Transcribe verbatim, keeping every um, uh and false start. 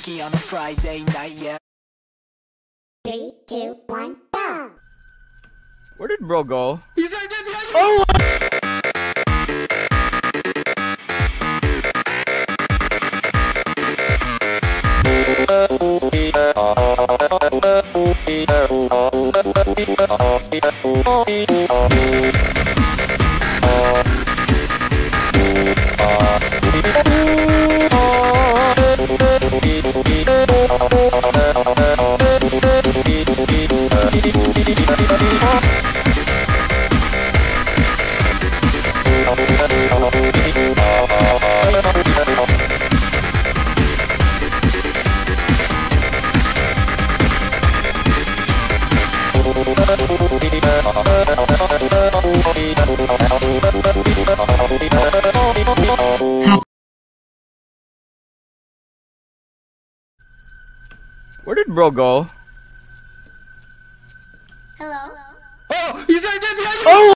funky on a Friday night, yeah. Three, two, one, go! Where did bro go? He's right there behind you! Oh! Where did bro go? Hello? Oh, he's right there behind you! Oh!